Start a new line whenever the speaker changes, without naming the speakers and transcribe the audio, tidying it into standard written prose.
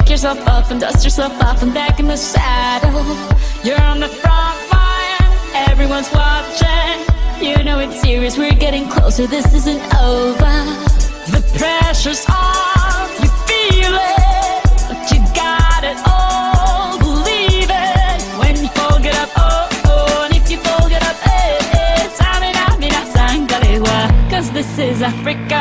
Pick yourself up and dust yourself off and back in the saddle. You're on the front line, everyone's watching. You know it's serious, we're getting closer, this isn't over. The pressure's on, you feel it, but you got it all, believe it. When you fall, get up, oh, oh, and if you fall, get up, eh, eh. Tamina, mina, sangalewa, 'cause this is Africa.